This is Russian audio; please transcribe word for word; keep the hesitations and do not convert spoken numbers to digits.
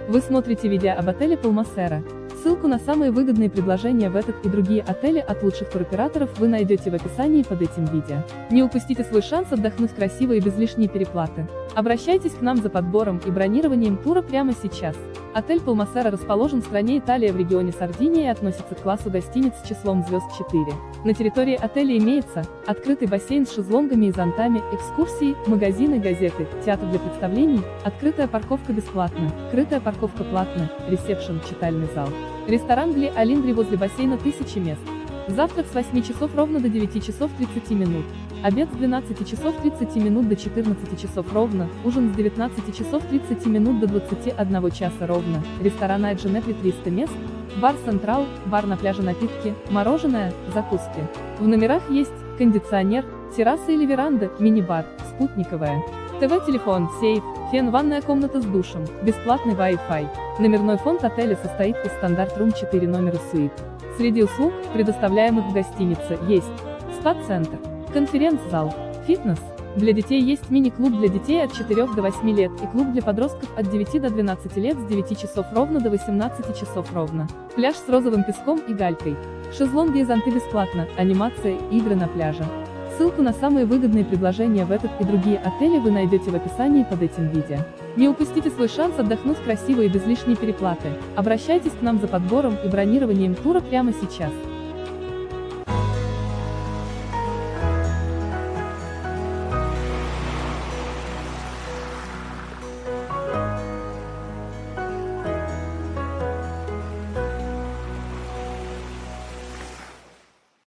Вы смотрите видео об отеле Palmacera. Ссылку на самые выгодные предложения в этот и другие отели от лучших туроператоров вы найдете в описании под этим видео. Не упустите свой шанс отдохнуть красиво и без лишней переплаты. Обращайтесь к нам за подбором и бронированием тура прямо сейчас. Отель Palmacera расположен в стране Италия в регионе Сардиния и относится к классу гостиниц с числом звезд четыре. На территории отеля имеется открытый бассейн с шезлонгами и зонтами, экскурсии, магазины, газеты, театр для представлений, открытая парковка бесплатна, крытая парковка платна, ресепшн, читальный зал. Ресторан Гли Алиндри возле бассейна тысячи мест. Завтрак с восьми часов ровно до девяти часов тридцати минут. Обед с двенадцати часов тридцати минут до четырнадцати часов ровно, ужин с девятнадцати часов тридцати минут до двадцати одного часа ровно. Ресторан Айджинепри триста мест. Бар Централ, бар на пляже, напитки, мороженое, закуски. В номерах есть кондиционер, терраса или веранда, мини-бар, спутниковая. ТВ-телефон, сейф, фен, ванная комната с душем, бесплатный Wi-Fi. Номерной фонд отеля состоит из стандарт-рум четыре номера суит. Среди услуг, предоставляемых в гостинице, есть спа-центр, конференц-зал, фитнес. Для детей есть мини-клуб для детей от четырёх до восьми лет и клуб для подростков от девяти до двенадцати лет с девяти часов ровно до восемнадцати часов ровно. Пляж с розовым песком и галькой. Шезлонги и зонты бесплатно, анимация, игры на пляже. Ссылку на самые выгодные предложения в этот и другие отели вы найдете в описании под этим видео. Не упустите свой шанс отдохнуть красиво и без лишней переплаты. Обращайтесь к нам за подбором и бронированием тура прямо сейчас.